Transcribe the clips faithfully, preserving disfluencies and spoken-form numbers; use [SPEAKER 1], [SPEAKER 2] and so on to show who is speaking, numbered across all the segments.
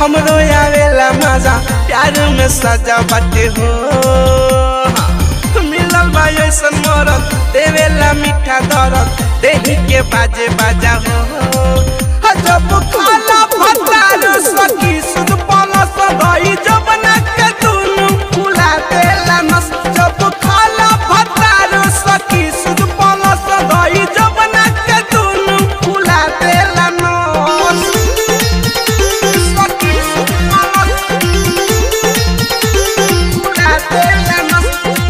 [SPEAKER 1] हमरो आवेला मजा प्यार में सजा बाटे हो। मिलल बा ऐसन मरद देवेला मीठा दरद देही के बाजे बाजा हो। जब खाला भतार सखी सुध पलस दही जब ना के दुनु फुला देला नस। जब खाला भतार सखी सुध पलस दही जब ना के दुनु फुला देला नस। सखी सुध पलस फुला देला नस।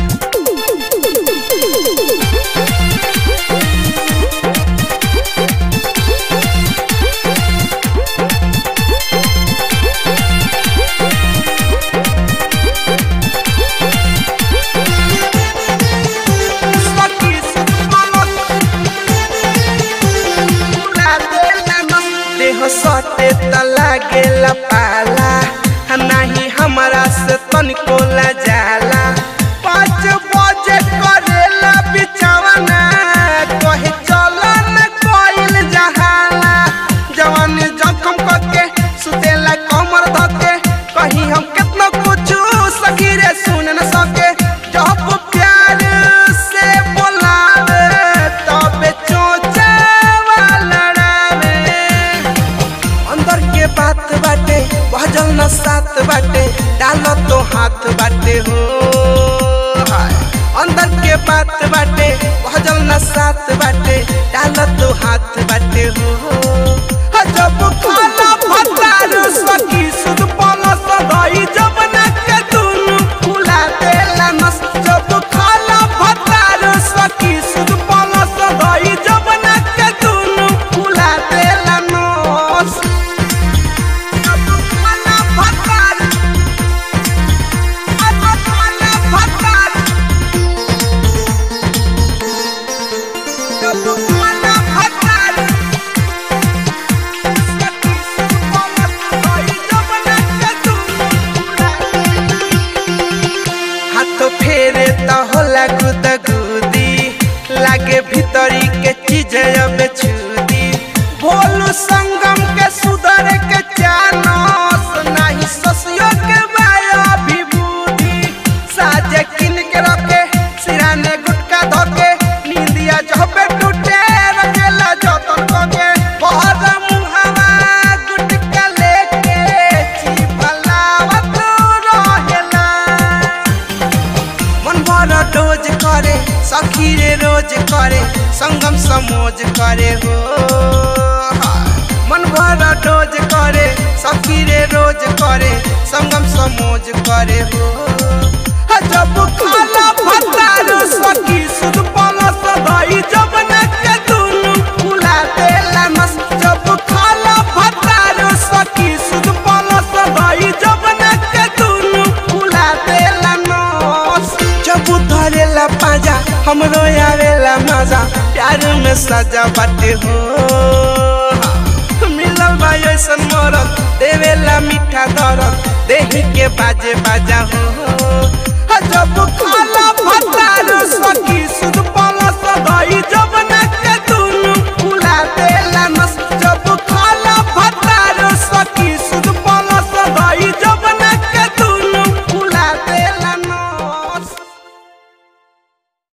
[SPEAKER 1] सटे त लागेला पाला नहीं हमारा से तनिको ला जाला। पाँच बजे करेला बिछावना कहे चला न कोइल जहाला। जवान जखम करके सुतेला कमर धके कहीं हम कितना कुछ सखी रे सुन न सके। जब प्यार से बोलावे तबे चोचा बात बाटे भजल न साथ बाटे डालो तो हाथ बाटे हो। अंदर के बात बाटे भजल न साथ बाटे डालो तो हाथ बाटे हो। जब खाला भतार सखी सुध पलस दही जब ना के दुनु फुला देला नस। जब खाला भतार सखी सुध पलस दही जब ना के दुनु फुला देला नस। हाथ फेरे त होला गुदगुदी लागे भीतरी के चीज अब छुदी। भोलू संगम के सुधर के चानस नहीं ससियो के बाया विभूति। साजे किन के रखे सिराने गुटका धके नींदिया जबे टूटे रखेला जतन कके। बहर मुहावा गुटका लेके चिपलावत रहेला। मन भर डोज करे सखी रे रोज करे संगम समोज करे हो। मन भर डोज करे सखी रे रोज करे संगम समोज करे हो। जब खाला भतार सखी सुध पलस दही जब ना के दुनु फुला देला नस। जब खाला भतार सखी सुध पलस दही जब ना के दुनु फुला देला नस। जब धरेला पाजा हमरो आवेला मजा प्यार में सजा बाटे हो। मिलल बा ऐसन मरद देवेला मीठा दरद देही के बाजे बाजा हो।